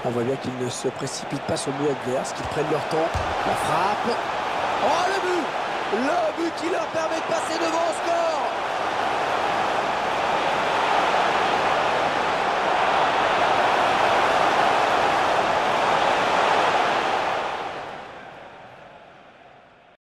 On voit bien qu'ils ne se précipitent pas sur le but adverse, qu'ils prennent leur temps. La frappe. Oh, le but! Le but qui leur permet de passer devant au score!